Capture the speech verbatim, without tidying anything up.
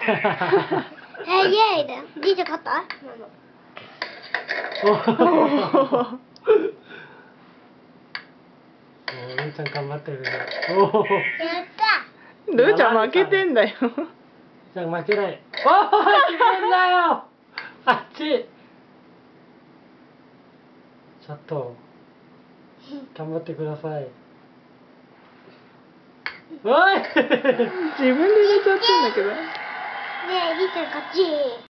え、イエーイだよ。じいちゃん勝った？ おお、るーちゃん頑張ってるね。おお。 やったルーちゃん負けてんだよ。 じゃあ負けない。おお、決めんなよ。あっち。ちょっと頑張ってください。おい。 自分で入れちゃってんだけど。 ねえ、じいちゃん勝ち。